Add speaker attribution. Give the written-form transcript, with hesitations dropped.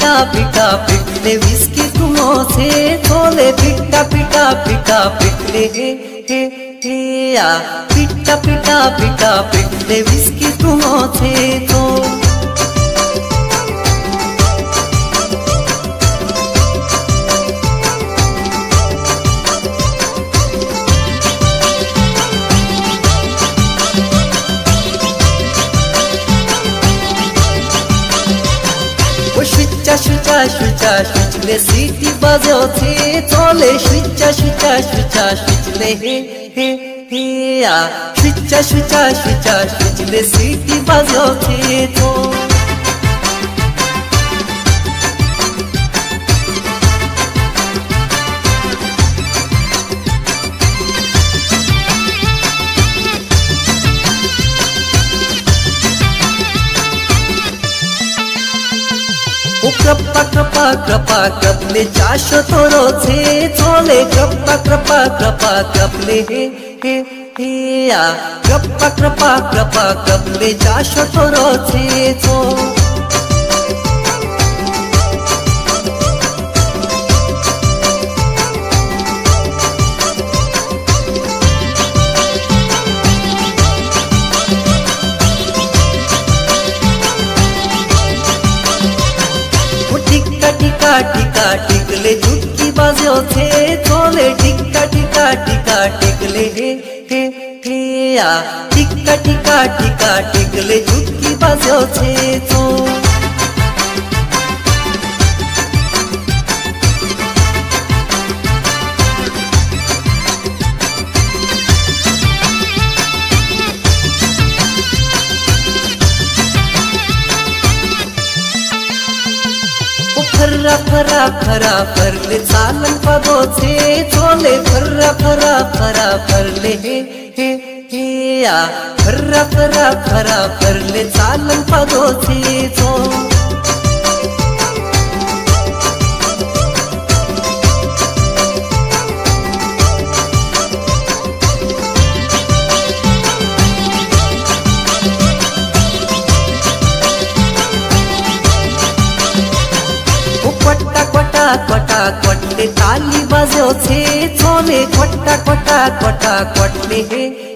Speaker 1: पिटा पिटले विस्की तुमो से चोले पिटा पिटा पिटा पिटले हे या पिटा पिटा पिटा पिटले विस्की तुमो से तो शुचा शुचा शुचले सीटी बजावते चोले शुचा शुचा शुचा शुचले हे या शुचा शुचा शुचा शुचले सीटी बजावते तो क्रपा क्रपा क्रपा क्रपले चाशो तोरो छे चोले क्रपा क्रपा क्रपा क्रपले हे या क्रपा क्रपा क्रपा क्रपले चाशो तोरो छे चो टिका टिका टिकले चुटकी बाजो थे चोले टिका टिका टिका टिकले हे या टिका टिका टिका टिकले चुटकी बाजो थे तो फर्रा फरा फरा फरले चालन पदो छे चोले फर्रा फरा फरा फरले हे या फर्रा फरा फरा फरले चालन पदो छे चो कोटा कोटले ताली बजो छे चोले कोटा कोटा कोटा कोटले हे